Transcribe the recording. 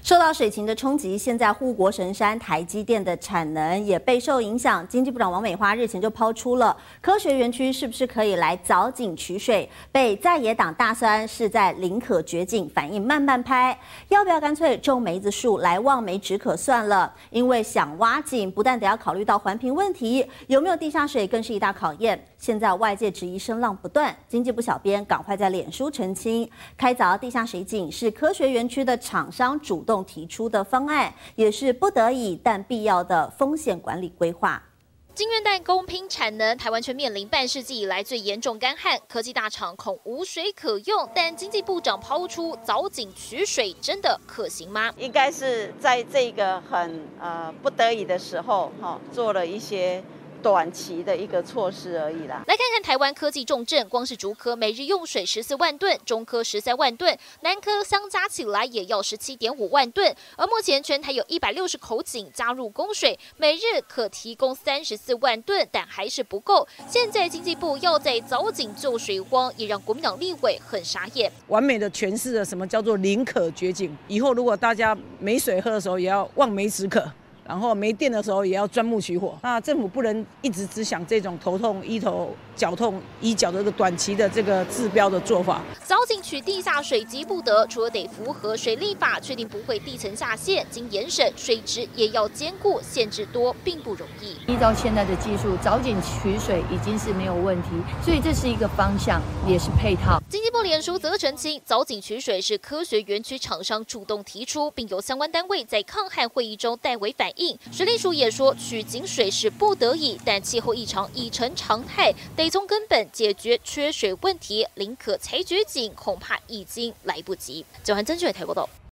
受到水情的冲击，现在护国神山台积电的产能也备受影响。经济部长王美花日前就抛出了科学园区是不是可以来凿井取水，被在野党大酸是在宁可掘井，反应慢慢拍，要不要干脆种梅子树来望梅止渴算了？因为想挖井，不但得要考虑到环评问题，有没有地下水更是一大考验。现在外界质疑声浪不断，经济部小编赶快在脸书澄清，开凿地下水井是科学园区的厂商主动提出的方案，也是不得已但必要的风险管理规划。 晶圆代工拼产能，台湾却面临半世纪以来最严重干旱，科技大厂恐无水可用。但经济部长抛出凿井取水，真的可行吗？ 应该是在这个很不得已的时候，做了一些短期的一个措施而已啦。 来看看台湾科技重镇，光是竹科每日用水14万吨，中科13万吨，南科相加起来也要17.5万吨。而目前全台有160口井加入供水，每日可提供34万吨，但还是不够。现在经济部要在凿井救水荒，也让国民党立委很傻眼。 完美的诠释了什么叫做宁可掘井。以后如果大家没水喝的时候，也要望梅止渴。然后没电的时候也要钻木取火，那政府不能一直只想这种头痛医头、脚痛医脚的这个短期的这个治标的做法。 凿井取地下水急不得，除了得符合水利法，确定不会地层下陷，经严审水质也要兼顾，限制多并不容易。 依照现在的技术，凿井取水已经是没有问题，所以这是一个方向，也是配套。 经济部脸书则澄清，凿井取水是科学园区厂商主动提出，并由相关单位在抗旱会议中代为反映。水利署也说，取井水是不得已，但气候异常已成常态，得从根本解决缺水问题。宁可才掘井，恐怕已经来不及。九汉曾俊台报道。